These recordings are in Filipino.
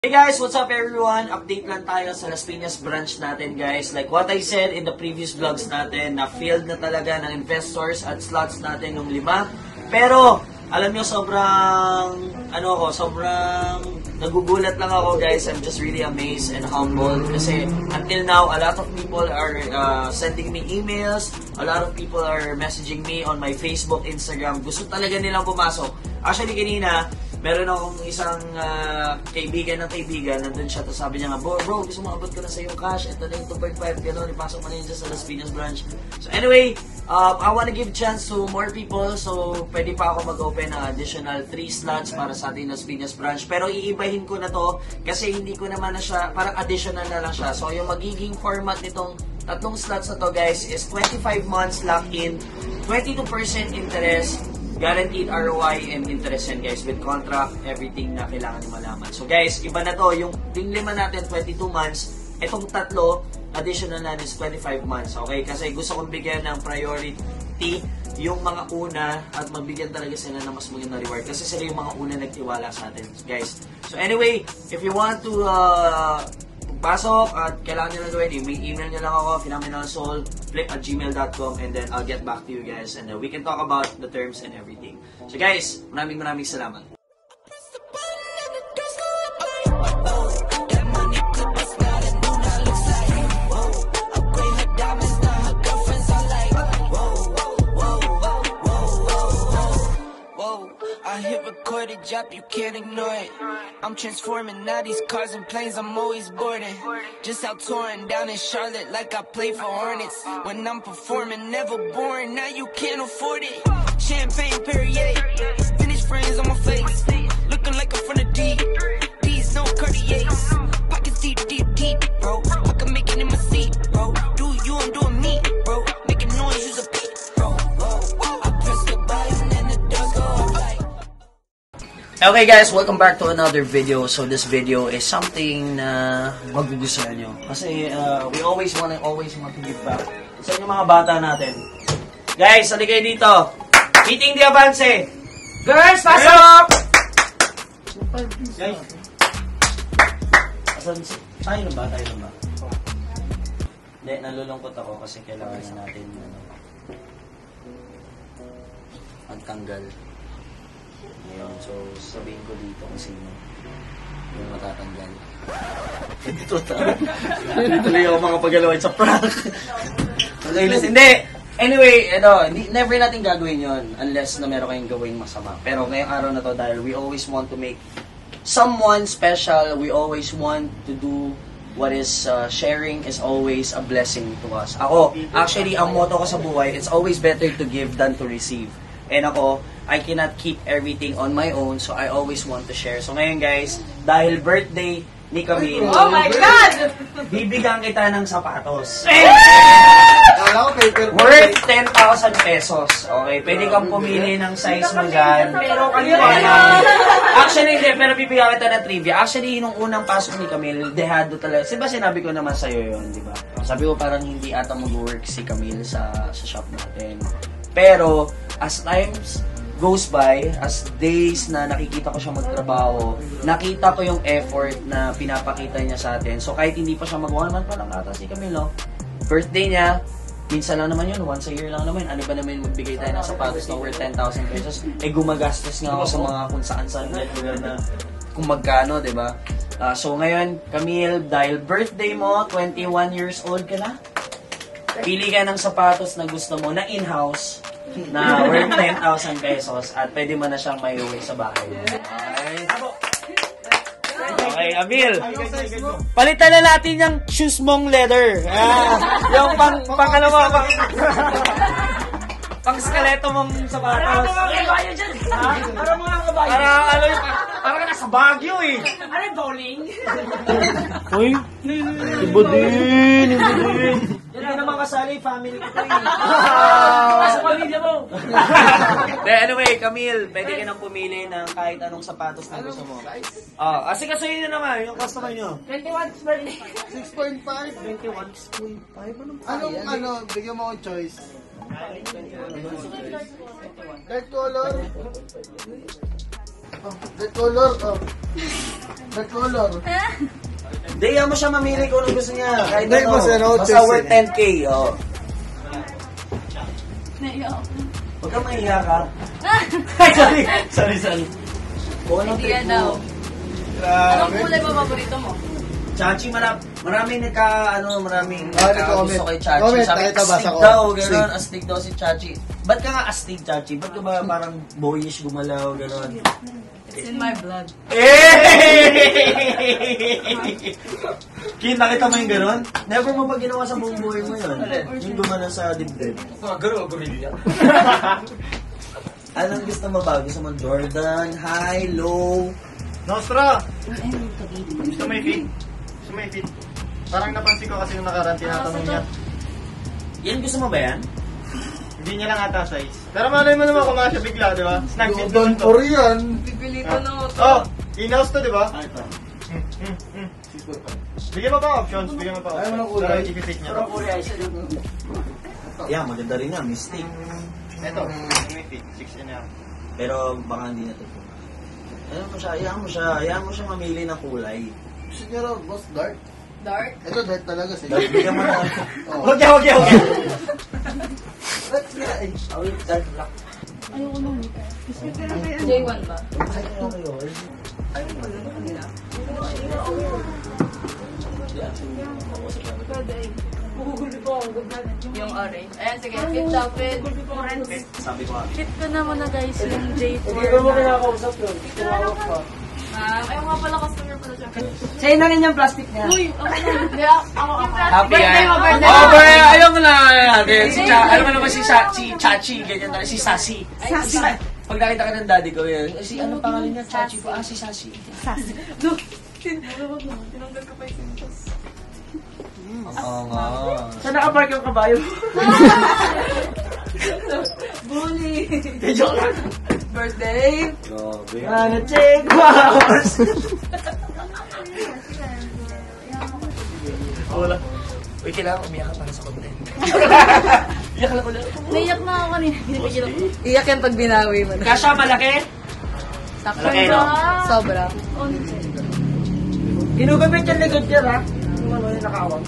Hey guys, what's up everyone? Update lang tayo sa Las Piñas branch natin guys. Like what I said in the previous vlogs natin, na-filled na talaga ng investors at slots natin nung 5. Pero, alam nyo sobrang nagugulat lang ako guys. I'm just really amazed and humbled kasi until now, a lot of people are sending me emails, a lot of people are messaging me on my Facebook, Instagram. Gusto talaga nilang pumasok. Actually kanina, meron akong isang kaibigan, nandun siya, tapos sabi niya nga, bro, gusto mo abot ko na sa yung cash, ito na yung 2.5, gano'n, ipasok mo na yun dyan sa Las Piñas branch. So anyway, I wanna give chance to more people, so pwede pa ako mag-open ng additional 3 slots para sa ating Las Piñas branch, pero iibahin ko na to, kasi hindi ko naman na siya, parang additional na lang siya. So yung magiging format nitong 3 slots na to guys is 25 months lock-in, 22% interest, guaranteed ROI and interest yan guys, with contract, everything na kailangan nyo malaman. So guys, iba na to, yung 5 natin 22 months, itong 3 additional na is 25 months, okay? Kasi gusto kong bigyan ng priority yung mga una at magbigyan talaga sila ng mas magandang reward kasi sila yung mga una nagtiwala sa atin guys. So anyway, if you want to pasok at kailangan nyo lang gawin, email nyo lang ako, phenomenalsoul@gmail.com, and then I'll get back to you guys and we can talk about the terms and everything. So guys, maraming salamat. I hit record a drop, you can't ignore it. I'm transforming now these cars and planes, I'm always boarding. Just out touring down in Charlotte like I play for Hornets. When I'm performing, never boring, now you can't afford it. Champagne Perrier, finish frames on my face. Looking like I'm from the deep, these no Cartiers. Pockets deep, bro. I can make it in my seat, bro. Do you, I'm doing me, bro. Making noise, use a beat, bro. I press the button and the doors go up like. Okay guys, welcome back to another video. So this video is something na magugustuhan nyo. Kasi we always want to give back sa inyo mga bata natin. Guys, halika kayo dito. Meeting the Avance. Girls, pasok! Guys. Tayo na ba? Hindi, nalulungkot ako kasi kailangan na natin magtanggal. Ngayon, so sabihin ko dito kung sino yung matatanggal. Ito tuloy ako makapagalawan sa prank. Okay, listen. Hindi! Anyway, never natin gagawin yon unless na meron kayong gawin masama. Pero ngayong araw na to, dahil we always want to make someone special, we always want to do what is sharing is always a blessing to us. Ako, actually, ang motto ko sa buhay, it's always better to give than to receive. And ako, I cannot keep everything on my own, so I always want to share. So ngayon guys, dahil birthday ni Camille, oh my God! bibigyan kita ng sapatos. Paper Worth 10,000 pesos. Okay, pwede kang pumili ng size mo dyan. Pero Actually, hindi, pero bibigyan kita ng trivia. Actually, nung unang pasok ni Camille, dehado talaga. Diba sinabi ko naman sa'yo yun, di ba? Sabi ko parang hindi ata mag-work si Camille sa shop natin. Pero, as times goes by, as days na nakikita ko siya magtrabaho, nakita ko yung effort na pinapakita niya sa atin. So, kahit hindi pa siya magawa naman pa lang ata si Camilo. Birthday niya, minsan lang naman yun, once a year lang naman. Ano ba naman magbigay tayo ng sapatos na worth 10,000 pesos? Gumagastos nga ako sa mga kung saan-saan na kung magkano, diba? So, ngayon, Camille, dahil birthday mo, 21 years old ka na, pili ka ng sapatos na gusto mo na in-house na worth 10,000 pesos at pwede mo na siyang maiuwi sa bahay mo. Okay, Camille. Palitan na natin yung shoes mong leather. Yung pang skeleto mong sapatos. Para mga kabayo. Parang nasa Baguio eh. Ano yung bowling? Uy, iba din. Hindi naman kasali, family ko to eh. Sa pamilya mo. Anyway, Camille, pwede ka nang pumili ng kahit anong sapatos na gusto mo. Kasi kasuhin na naman, yung customer nyo. 21 birthday. 6.5. 21.5. Anong, bigyan mo akong choice. Dark color. Red color, oh. Red color. Hindi, yan mo siya mamili kung anong gusto niya. Kahit Hindi, ano. basta Basta worth 10K, oh. Naiyak ako. Huwag kang mahiya ka. Sorry. Kung anong Hindi trip yan daw. mo. Anong kulay ba paborito mo? Chachi, maraming maraming comment. gusto kay Chachi. Comment, Sabi, nakita ba astig sa daw, comment? gano'n, astig daw si Chachi. Ba't ka nga astig, Chachi? Ba't ka ba parang boyish gumalaw, gano'n? It's in my blood. Kin, nakita mo yung gano'n? Never mo ba ginawa sa buong buhay mo yun? Yung gumana sa dibdib. Gorilla. Anong gusto mo ba? Gusto mo Jordan, high, low? Nostra! Gusto mo i-fit? Gusto mo i-fit? Parang napansin ko kasi yung nakaraan tinatanong niya. Yan gusto mo ba yan? Hindi niya lang ata size. Pero malay mo naman kumasya bigla, di ba? Snag fit Don naman to. Korean. Pipilitan na ako to. Oh! In-house to, di ba? Ah, ito. Bigyan mo pa options, bigyan mo pa Ayaw mo ng options. kulay. Para i-fit niya. Pero Korea, isa yung... Yan, maganda rin nga, mystic. Ito, may fit, 6.5. Pero baka hindi na ito. Hayaan mo siya mamili ng kulay. Gusto niya raw, boss, dark. Dark? Ito dark talaga sa'yo. Bigyan mo na. Oh. Okay. Let's get it. Awit, dark black. Ayoko nung J1 ba? Ay, okay. Yung orange. Ayan, sige. Fit daw, fit. Sabi ko Fit ko naman na guys yung J4. Hindi ko mo kinakausap yun. Tumawag ka. Ayaw nga pala customer pala siya. Sa'yo na rin yung plastic niya. Uy, ako na. Hindi, ako. Happy Birthday mo, birthday Oh, mo. ayaw mo na. Alam mo naman si Chachi, ganyan na. Si Sassy. Pag nakita ka ng daddy ko yun, si anong pangalan niya? Chachi ko. Si Sassy. No, tinanggal ko pa yung sintos. Oo nga. Saan nakapark yung kabayo? Bully. Joke lang. Birthday. Grabe. Ano, check box! Wala. Uy, kailangan umiyak ka para sa content. Iyak lang ulit. Naiyak na ako kanina. Pinipigil ako. Iyak yan pag binawi mo. Kasha malaki? Sakto Malaki, no? Sobra. Ginugabit yung likod niya, ha? Yung ano yung nakawang.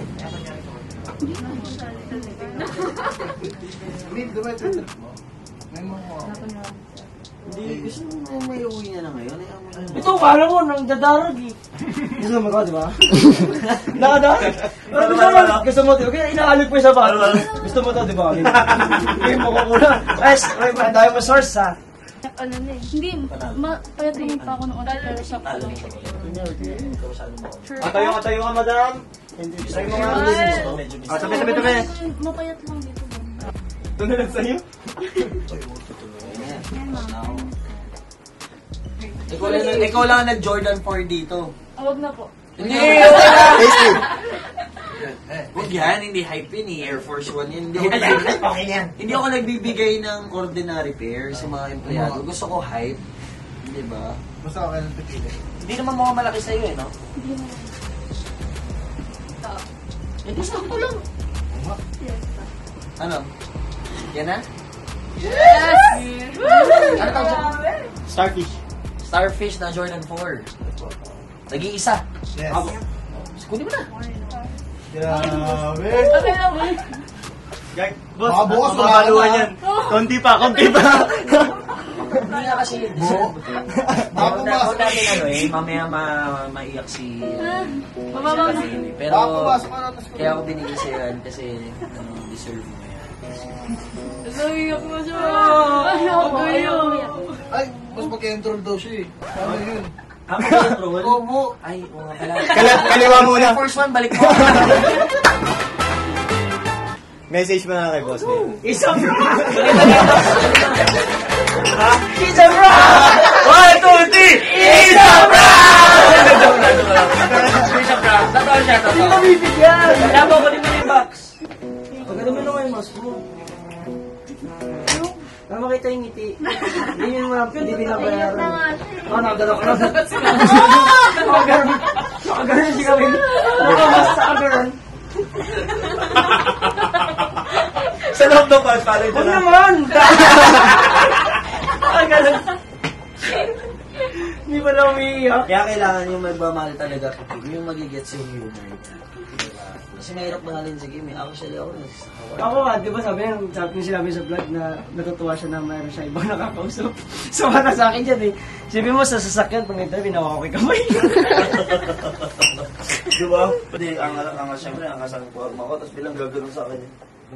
Wait, dumayo ito. May mga... Hindi, gusto mo may uwi na ngayon. Ito, kala ko, nang dadarag eh. Gusto mo ko, di ba? Nakadarag? Gusto mo, di ba? Kaya inaalig po yung sapatos. Gusto mo to, di ba? Hindi mo kukulang. Guys, may dahil mo source, ha? Ano na eh. Hindi, payat naman pa ako noon. Pero shock ko lang. Atayo ka, madam. Tayo mo nga. Ah, tabi. Mapayat lang dito. Ito na lang sa'yo. Ikaw lang ang nag-Jordan 4 dito. Huwag na po. Hindi! Huwag yan, hindi hype yun eh. Air Force One yun. Okay yan. Hindi ako nagbibigay ng ordinary pair sa mga empleyado. Gusto ko hype. Di ba? Basta ako kailan pipili. Hindi naman mga malaki sa'yo eh, no? Hindi mo. Ito. Hindi, sakto lang. Ano? Yan na? Yes! Ano tawag siya? Starfish. Starfish na Jordan 4. Nag-iisa. Yes. Kunin mo na. Grabe. Okay lang eh. Gag, boss, Baka bukas wala mamaluan na. yan. Konti pa. Hindi nga kasi deserve. Baka Huwag pumasok. natin ano eh, mamaya maiyak si... Mababa na. Pero, Baka pumasok ka na, tapos kaya ako binigay sa'yo yan kasi deserve mo yan. Naiyak mo siya. Ayoko yun. Ay, mas mag-intro daw siya eh. Ano yun? Ah, mag-control? Opo. Ay, oo nga pala. Kaliwa muna. First one, balik mo. Message mo na kay boss. Isang rock! Isang rock! 1, 2, 3! Isang rock! Isang rock. Totoo siya, totoo. Hindi mabibigyan. Wala mo, kunin mo yung box. Pagkano mo naman yung mask mo? Para makita yung ngiti. Hindi yun mga hindi binabayaran. Oh, nakagalaw ka na. Nakagalaw si kami. Nakamasa ka gano'n. Sa loob ng pala ito Huwag na. naman! Nakagalaw. pala umiiyak. Kaya kailangan yung magmamahal talaga kay Kim, yung magigets yung humor niya. Diba? Kasi mahirap mahalin si Kim. Actually, ako Ako nga, di ba sabi niya sinabi sa vlog na natutuwa siya na mayroon siya ibang nakakausap. So, para sa akin dyan eh. Sabi mo sa sasakyan, pag ito, binawa ko kay kamay. Diba? Hindi, siyempre, ang asang forma ko, tapos bilang gagano'n sa akin.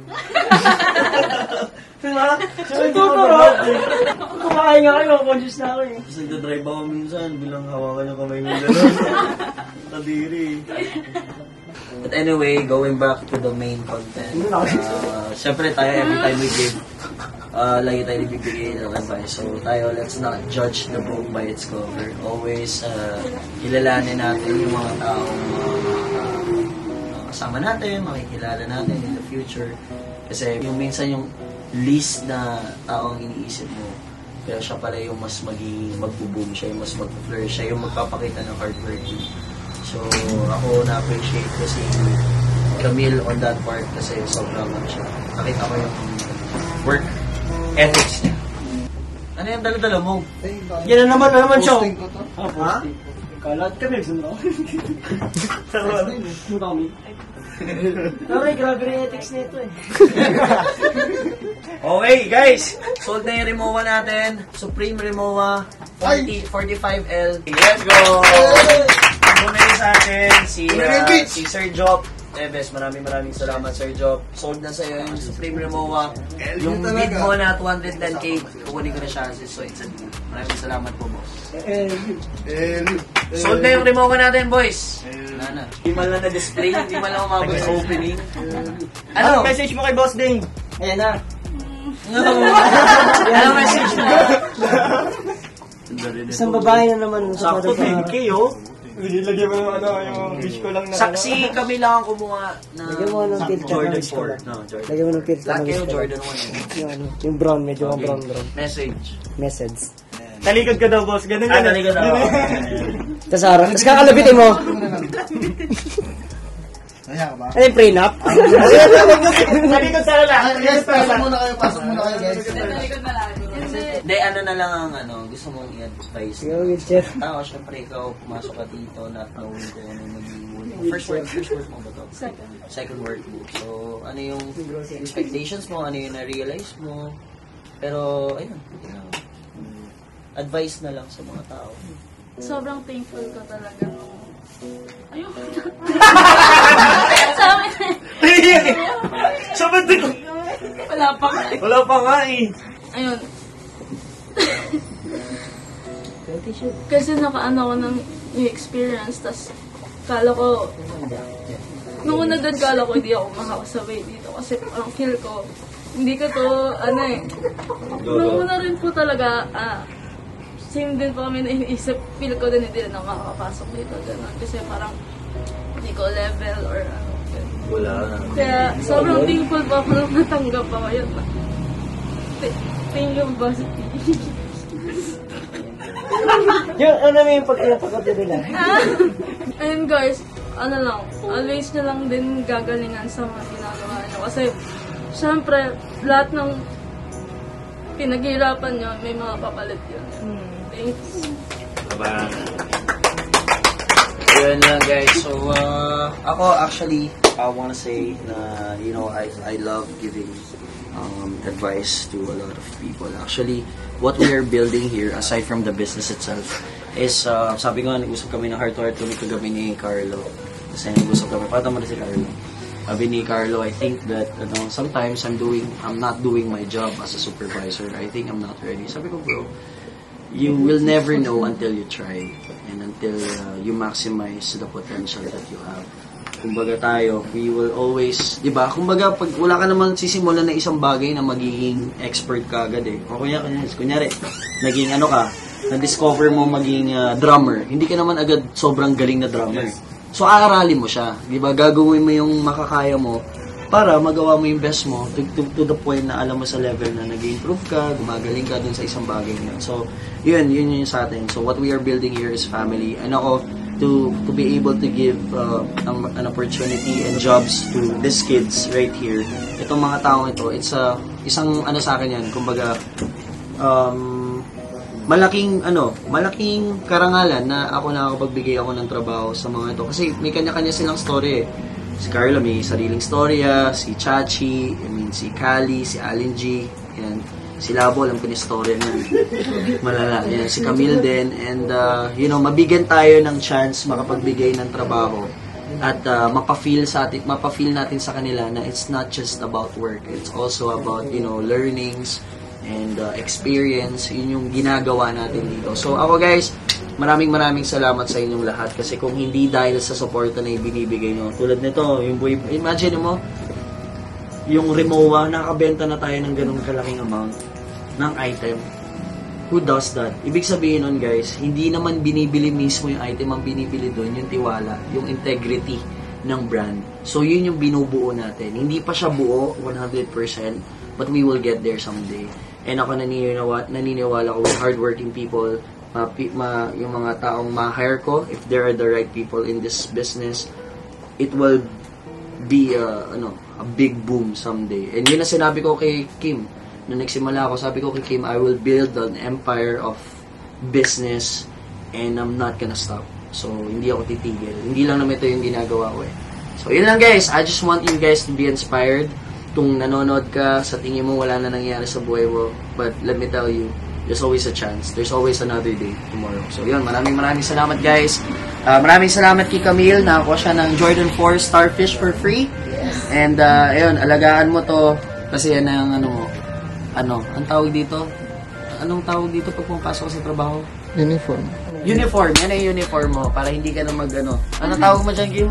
Diba? Tuturo. Kumakain nga kayo, conscious na ako eh. Tapos nagdadrive ako minsan, bilang hawakan yung kamay mo gano'n. Kadiri. But anyway, going back to the main content. Siyempre tayo, every time we give, lagi tayo nagbibigay ng advice. So tayo, let's not judge the book by its cover. Always, kilalanin natin yung mga taong kasama natin, makikilala natin in the future. Kasi yung minsan yung least na taong iniisip mo, pero siya pala yung mas magbo-boom siya, yung mas mag-flourish siya, yung magpapakita ng hardworking. So, ako na-appreciate ko si Camille on that part kasi sobrang siya. Nakita ko yung work ethics niya. Ano yung dala-dala mo? Yan na naman siya. Posting ko to. Ha? Kalat ka, Nelson, no? Mukami. Taray, grabe rin ethics nito eh. Okay, guys! Sold na yung Rimowa natin. Supreme Rimowa 45L. Let's go! Bumili sa atin si Sir Job. Bes, maraming salamat, Sir Job. Sold na sa'yo yung Supreme Rimowa. Yung bid mo na 210k, kukunin ko na siya. So, it's a deal. Maraming salamat po, boss. Sold na yung Rimowa natin, boys. Wala na. Hindi man lang na-display, hindi man lang umabot sa opening. Ano? Message mo kay Boss Ding. Ayan na. Ano message mo? Isang babae na naman. Sakto 10k, oh. Lagyan mo yung wish ko lang na. Saksi kami lang ang kumuha ng Lagyan mo ng filter Jordan na wish ko 4. lang. No, Jordan. Lagyan mo ng filter na Laki wish yung ko Jordan lang. Yung brown, medyo brown. Message. Message. Talikod ka daw, boss. Ganun Ah, talaga na. Tapos harap. Tapos kakalabitin mo. Kaya ka ba? Ano yung prenup? Talikod sa lang. Guys, pasok muna kayo, guys. Hindi, ano na lang ang gusto mong i-advise. Go with Chef. Tao, syempre ikaw, pumasok ka dito, not knowing kung ano yung magiging first word mo ba ito? Second word mo. So, ano yung expectations mo, ano yung na-realize mo. Pero, ayun, advice na lang sa mga tao. Sobrang thankful ko talaga. Ayun. Sa amin. Sabi din! Wala pa nga eh. Ayun. Kasi nakaano ko ng experience, tas kala ko, nung una doon kala ko hindi ako makakasabay dito kasi parang feel ko, hindi ko to, nung una rin po talaga, same din po kami na iniisip, feel ko din hindi rin ako makakapasok dito, gano'n. Kasi parang hindi ko level or ano. Wala. Kaya sobrang thankful po ako nung natanggap ako yun. Thank you, Boss P. Yung ano yung pagkakapit nila? Ayun guys, always nyo lang din gagalingan sa mga ginagawa nyo. Kasi, syempre, lahat ng pinaghirapan nyo, may mga papalit yun. Thanks. Bye-bye. Yun lang guys. So, ako actually, I wanna say na, I love giving advice to a lot of people. Actually, what we are building here, aside from the business itself, is, sabi ko nga, nag-usap kami ng heart-to-heart kami ni Carlo. Kasi nag-usap kami, pata mo na si Carlo. Sabi ni Carlo, I think that, sometimes I'm not doing my job as a supervisor. I think I'm not ready. Sabi ko, bro, you will never know until you try and until you maximize the potential that you have. Kumbaga tayo, we will always, di ba? Kumbaga, pag wala ka naman sisimulan na isang bagay na magiging expert ka agad eh. O kunyari, naging na-discover mo maging drummer. Hindi ka naman agad sobrang galing na drummer. So, aaralin mo siya. Di ba? Gagawin mo yung makakaya mo para magawa mo yung best mo to the point na alam mo sa level na nag-improve ka, gumagaling ka dun sa isang bagay na. So, yun yung sa atin. So, what we are building here is family. And ako, to be able to give an opportunity and jobs to these kids right here. Itong mga taong ito, it's isang sa akin yan, kumbaga, malaking karangalan na ako nakakapagbigay ako ng trabaho sa mga ito. Kasi may kanya-kanya silang story eh. Si Carla may sariling storya, si Chachi, si Kali, si Alin G, yan. Si Labo, alam ko ni storya niya. Malala. Yan. Si Camille din. And, mabigyan tayo ng chance makapagbigay ng trabaho at mapafeel natin sa kanila na it's not just about work. It's also about, learnings and experience. Yun yung ginagawa natin dito. So, ako guys, maraming salamat sa inyong lahat kasi kung hindi dahil sa suporta na ibinibigay nyo, tulad nito, imagine mo, yung Rimowa, nakabenta na tayo ng ganung kalaking amount ng item. Who does that? Ibig sabihin nun guys, hindi naman binibili mismo yung item, ang binibili doon yung tiwala, yung integrity ng brand. So yun yung binubuo natin. Hindi pa siya buo 100%, but we will get there someday. And ako naniniwala ko with hardworking people, yung mga taong ma-hire ko, if there are the right people in this business, it will be a big boom someday. And yun na sinabi ko kay Kim. Nung nagsimula ako, sabi ko kay Kim, I will build an empire of business and I'm not gonna stop. So, hindi ako titigil. Hindi lang naman ito yung ginagawa ko eh. So, yun lang guys. I just want you guys to be inspired. Kung nanonood ka, sa tingin mo wala na nangyari sa buhay mo. But let me tell you, there's always a chance. There's always another day tomorrow. So, yun. Maraming salamat guys. Maraming salamat kay Camille. Nakakuha siya ng Jordan 4 Starfish for free. And, ayun, alagaan mo to. Kasi yan ang ang tawag dito? Anong tawag dito pag pumapasok ka sa trabaho? Uniform. Uniform. Yan ang uniform mo. Para hindi ka na Anong tawag mo dyan, Kim?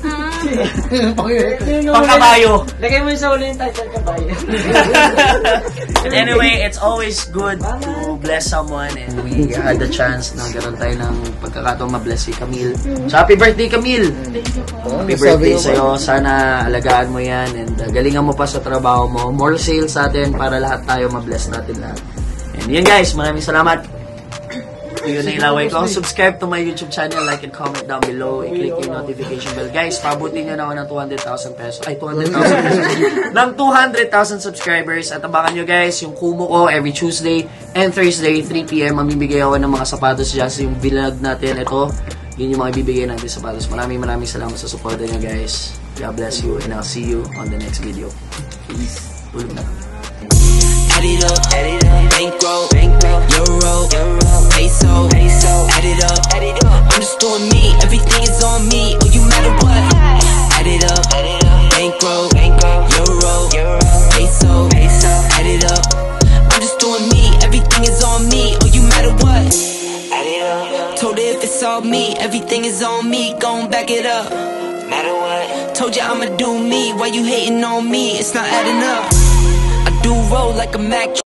Pangkabayo. Lagay mo sa ulo yung title, kabayo. Anyway, it's always good to bless someone and we had the chance na ganoon tayo ng pagkakataon ma-bless si Camille. So, happy birthday, Camille! Happy birthday sa'yo. Sana alagaan mo yan and galingan mo pa sa trabaho mo. More sales sa atin para lahat tayo ma-bless natin lahat. And yun guys, maraming salamat. Yun na ilaway ko. Subscribe to my YouTube channel, like and comment down below. I-click yung notification bell. Guys, pabutin nyo na ako ng 200,000 pesos. Ay, 200,000 pesos. ng 200,000 subscribers. At abangan nyo guys, yung Kumu ko every Tuesday and Thursday, 3 p.m. Mamibigay ako ng mga sapatos dyan. So yung vlog natin, ito, yun yung mga ibibigay natin sapatos. Maraming salamat sa support nyo guys. God bless you and I'll see you on the next video. Peace. Tulog na. Add it up, bankroll, euro, peso, add it up, I'm just doing me, everything is on me, oh you matter what, add it up, bankroll, euro, peso, add it up, I'm just doing me, everything is on me, oh you matter what, add it up, told her if it's all me, everything is on me, gon' back it up, matter what, told you I'ma do me, why you hating on me, it's not adding up. Do roll like a Mac.